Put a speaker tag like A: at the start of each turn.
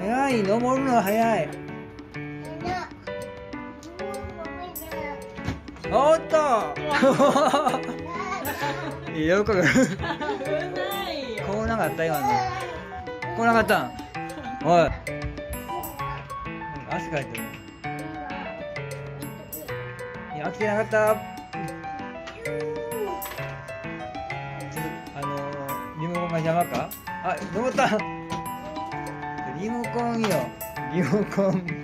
A: 早い、登るの早い。おっと喜ぶ。こうなかった今の。こうなかったん。おい。汗かいてる。いや、飽きてなかった。リモコンが邪魔か。あ、登った。リモコンよ。リモコン。